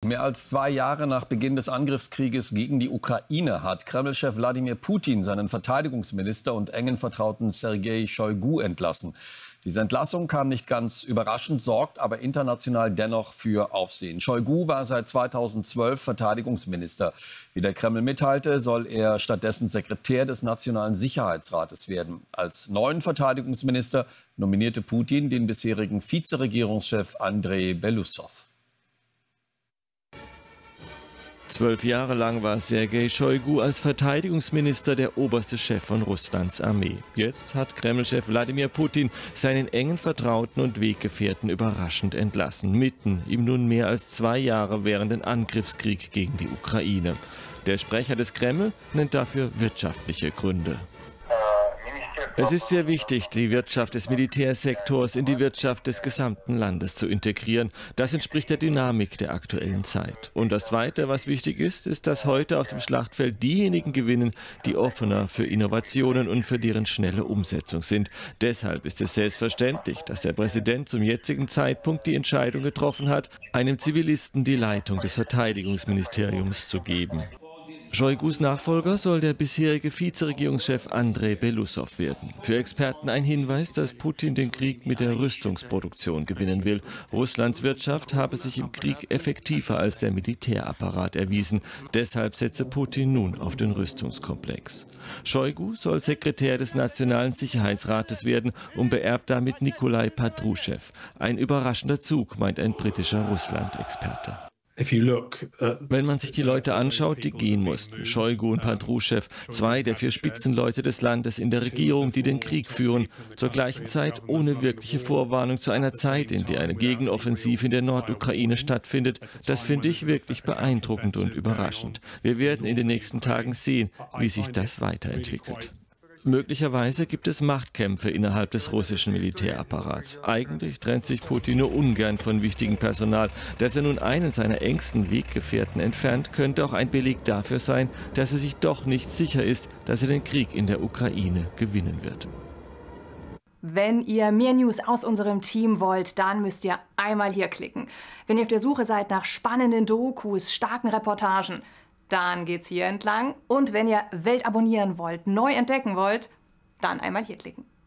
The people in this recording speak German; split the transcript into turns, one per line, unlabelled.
Mehr als 2 Jahre nach Beginn des Angriffskrieges gegen die Ukraine hat Kreml-Chef Wladimir Putin seinen Verteidigungsminister und engen Vertrauten Sergei Shoigu entlassen. Diese Entlassung kam nicht ganz überraschend, sorgt aber international dennoch für Aufsehen. Shoigu war seit 2012 Verteidigungsminister. Wie der Kreml mitteilte, soll er stattdessen Sekretär des Nationalen Sicherheitsrates werden. Als neuen Verteidigungsminister nominierte Putin den bisherigen Vizeregierungschef Andrei Beloussow.
12 Jahre lang war Sergei Shoigu als Verteidigungsminister der oberste Chef von Russlands Armee. Jetzt hat Kreml-Chef Wladimir Putin seinen engen Vertrauten und Weggefährten überraschend entlassen, mitten im nun mehr als 2 Jahre währenden Angriffskrieg gegen die Ukraine. Der Sprecher des Kreml nennt dafür wirtschaftliche Gründe. Es ist sehr wichtig, die Wirtschaft des Militärsektors in die Wirtschaft des gesamten Landes zu integrieren. Das entspricht der Dynamik der aktuellen Zeit. Und das Zweite, was wichtig ist, ist, dass heute auf dem Schlachtfeld diejenigen gewinnen, die offener für Innovationen und für deren schnelle Umsetzung sind. Deshalb ist es selbstverständlich, dass der Präsident zum jetzigen Zeitpunkt die Entscheidung getroffen hat, einem Zivilisten die Leitung des Verteidigungsministeriums zu geben. Shoigus Nachfolger soll der bisherige Vizeregierungschef Andrei Beloussow werden. Für Experten ein Hinweis, dass Putin den Krieg mit der Rüstungsproduktion gewinnen will. Russlands Wirtschaft habe sich im Krieg effektiver als der Militärapparat erwiesen. Deshalb setze Putin nun auf den Rüstungskomplex. Shoigu soll Sekretär des Nationalen Sicherheitsrates werden und beerbt damit Nikolai Patruschew. Ein überraschender Zug, meint ein britischer Russland-Experte. Wenn man sich die Leute anschaut, die gehen mussten, Shoigu und Patruschew, 2 der 4 Spitzenleute des Landes in der Regierung, die den Krieg führen, zur gleichen Zeit ohne wirkliche Vorwarnung zu einer Zeit, in der eine Gegenoffensive in der Nordukraine stattfindet, das finde ich wirklich beeindruckend und überraschend. Wir werden in den nächsten Tagen sehen, wie sich das weiterentwickelt. Möglicherweise gibt es Machtkämpfe innerhalb des russischen Militärapparats. Eigentlich trennt sich Putin nur ungern von wichtigem Personal. Dass er nun einen seiner engsten Weggefährten entfernt, könnte auch ein Beleg dafür sein, dass er sich doch nicht sicher ist, dass er den Krieg in der Ukraine gewinnen wird.
Wenn ihr mehr News aus unserem Team wollt, dann müsst ihr einmal hier klicken. Wenn ihr auf der Suche seid nach spannenden Dokus, starken Reportagen, dann geht's hier entlang. Und wenn ihr Welt abonnieren wollt, neu entdecken wollt, dann einmal hier klicken.